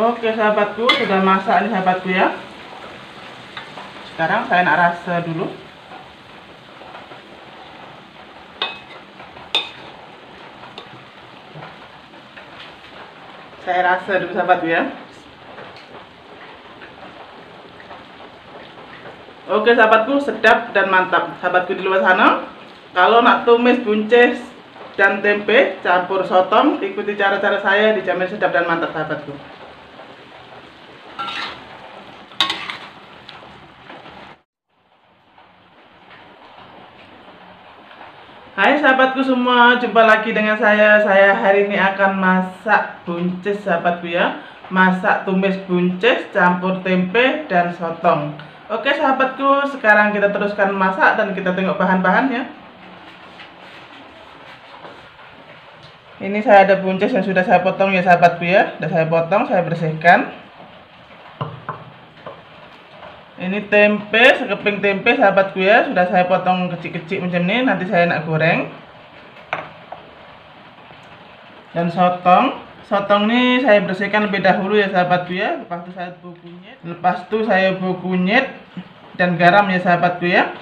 Oke sahabatku, sudah masak nih sahabatku ya. Sekarang saya nak rasa dulu. Saya rasa dulu sahabatku ya. Oke sahabatku, sedap dan mantap. Sahabatku di luar sana, kalau nak tumis buncis dan tempe campur sotong, ikuti cara-cara saya, dijamin sedap dan mantap sahabatku. Hai sahabatku semua, jumpa lagi dengan saya. Saya hari ini akan masak buncis sahabatku ya. Masak tumis buncis campur tempe dan sotong. Oke sahabatku, sekarang kita teruskan masak dan kita tengok bahan-bahannya. Ini saya ada buncis yang sudah saya potong ya sahabatku ya. Sudah saya potong, saya bersihkan. Ini tempe, sekeping tempe sahabatku ya, sudah saya potong kecil-kecil macam ini, nanti saya nak goreng. Dan sotong ini saya bersihkan lebih dahulu ya sahabatku ya. Lepas itu saya bubuk kunyit dan garam ya sahabatku ya.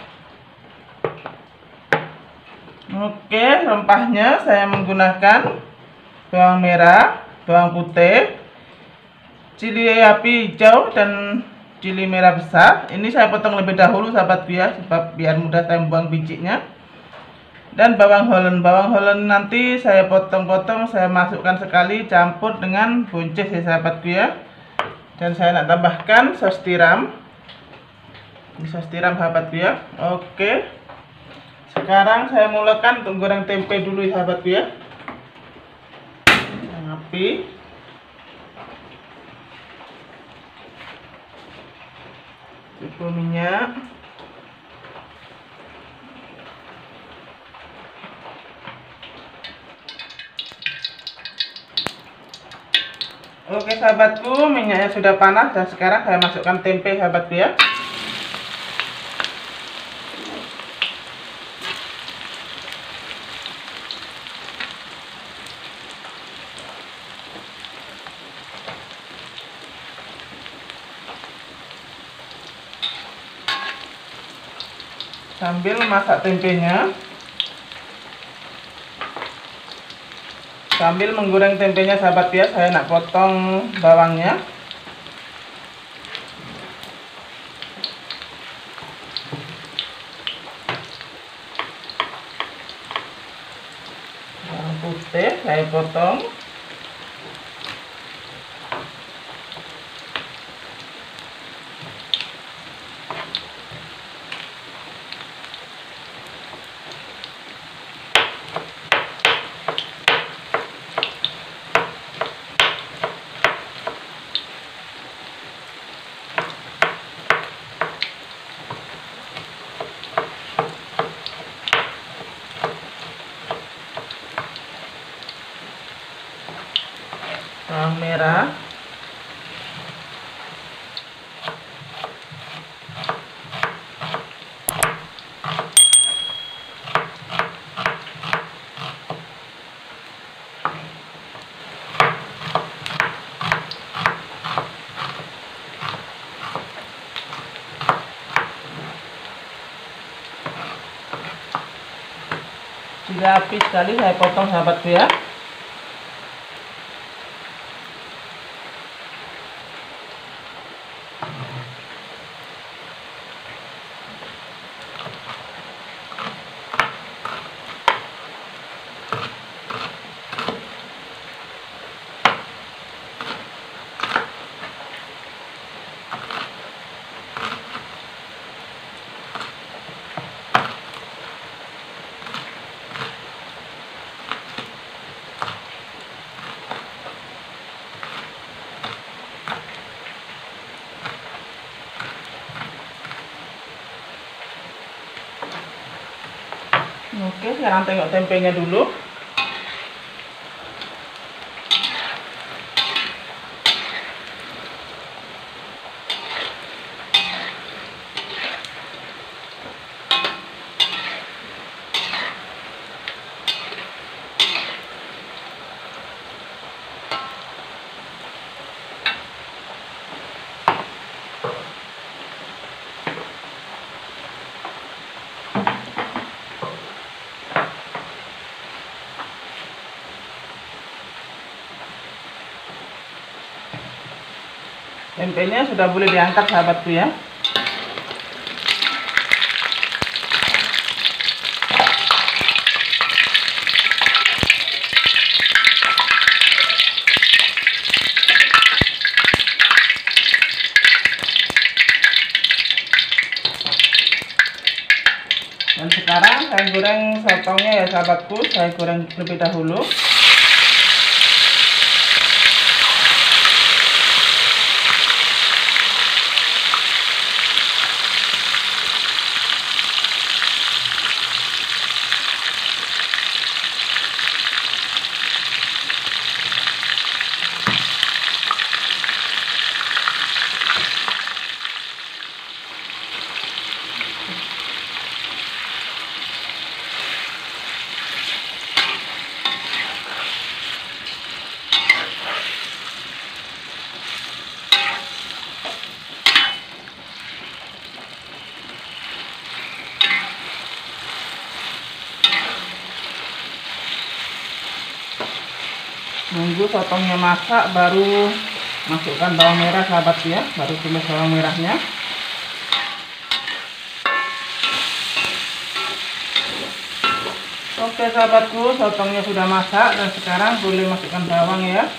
Oke, rempahnya saya menggunakan bawang merah, bawang putih, cili api hijau dan cili merah besar. Ini saya potong lebih dahulu sahabatku ya, sebab biar mudah saya membuang bijinya. Dan bawang holland nanti saya potong-potong, saya masukkan sekali campur dengan buncis ya sahabatku ya. Dan saya nak tambahkan saus tiram. Ini saus tiram sahabatku ya. Oke, sekarang saya mulakan untuk goreng tempe dulu ya sahabatku ya. Api, cukup minyak. Oke sahabatku, minyaknya sudah panas dan sekarang saya masukkan tempe sahabatku ya. Sambil masak tempenya, sambil menggoreng tempenya sahabat ya, saya nak potong bawangnya. Bawang putih saya potong. Bawang merah, cili api sekali saya potong sahabatku ya. Oke, sekarang tengok tempenya dulu. Tempenya sudah boleh diangkat sahabatku ya. Dan sekarang saya goreng sotongnya ya sahabatku, saya goreng lebih dahulu. Nunggu sotongnya masak baru masukkan bawang merah sahabat ya, baru tumis bawang merahnya. Oke sahabatku, sotongnya sudah masak dan sekarang boleh masukkan bawang ya.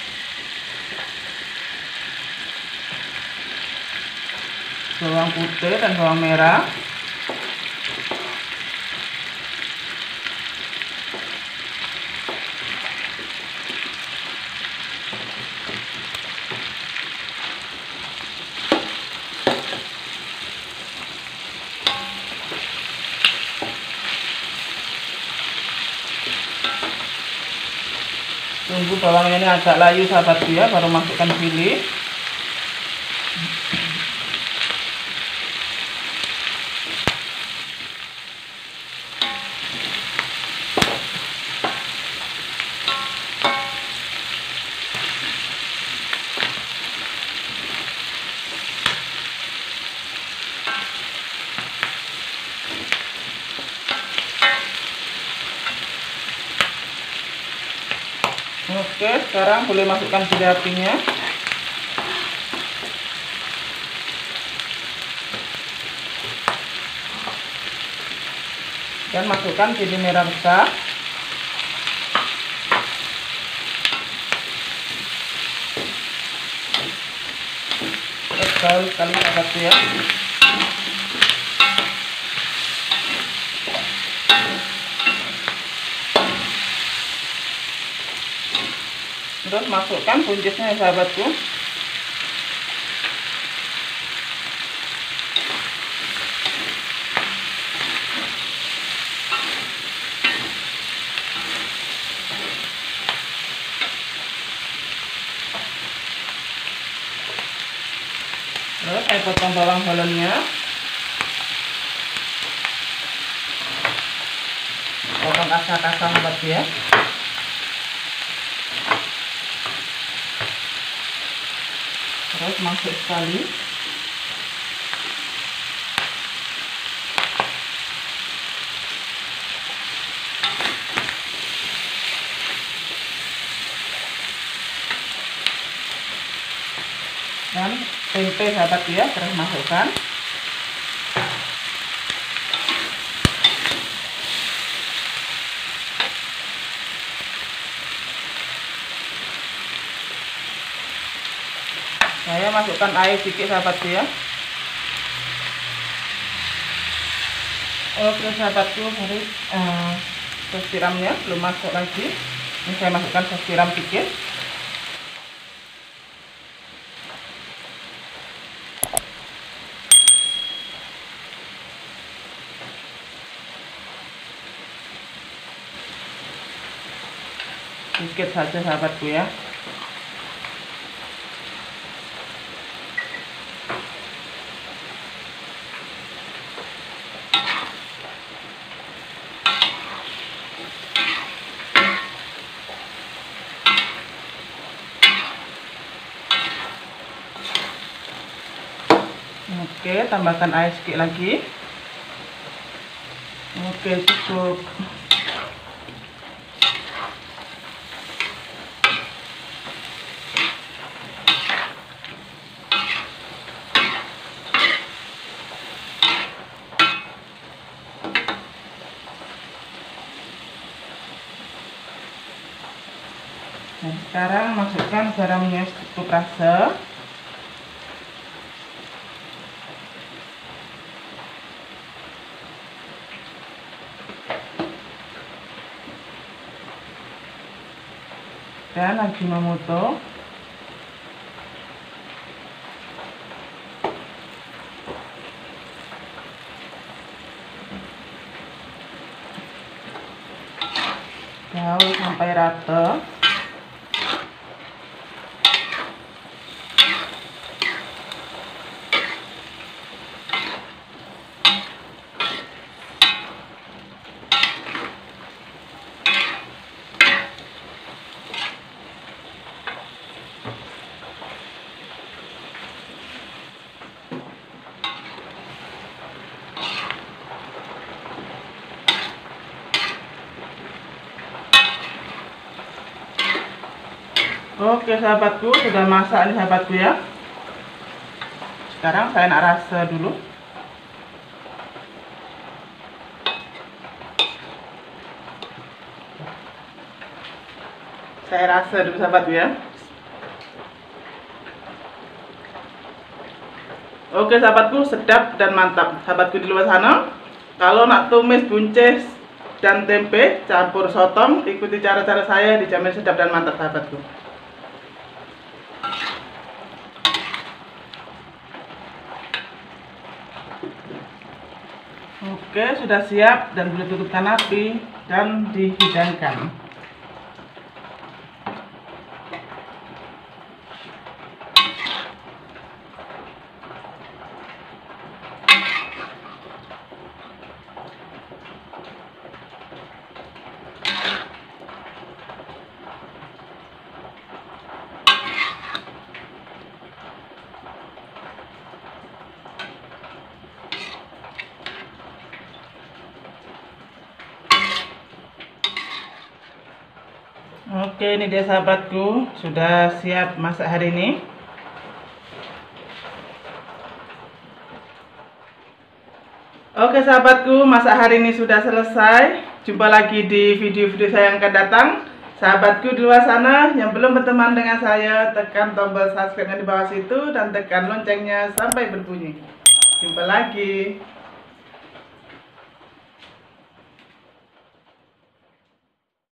Bawang putih dan bawang merah. Tunggu bawangnya ini agak layu sahabat ya, baru masukkan chili. Oke, sekarang boleh masukkan chili apinya. Dan masukkan chili merah besar. Gaul sekali sahabat ya. Terus masukkan buncisnya ya sahabatku. Terus saya potong bawang bolennya, potong kasar-kasar sahabat ya. Terus masuk sekali. Dan tempe sahabat ya, terus masukkan. Saya masukkan air sedikit sahabat ya. Oke sahabatku, hari sos tiramnya belum masuk lagi. Ini saya masukkan sos tiram sedikit. Sedikit saja sahabatku ya. Oke, tambahkan air sedikit lagi. Oke, cukup. Dan sekarang masukkan garamnya cukup rasa. Dan Ajinomoto. Gaul sampai rata. Oke sahabatku, sudah masak nih sahabatku ya. Sekarang saya nak rasa dulu. Saya rasa dulu sahabatku ya. Oke sahabatku, sedap dan mantap. Sahabatku di luar sana, kalau nak tumis buncis dan tempe campur sotong, ikuti cara-cara saya, dijamin sedap dan mantap sahabatku. Oke, sudah siap dan boleh tutupkan api dan dihidangkan. Oke, ini dia sahabatku, sudah siap masak hari ini. Oke sahabatku, masak hari ini sudah selesai. Jumpa lagi di video-video saya yang akan datang. Sahabatku di luar sana yang belum berteman dengan saya, tekan tombol subscribe di bawah situ dan tekan loncengnya sampai berbunyi. Jumpa lagi.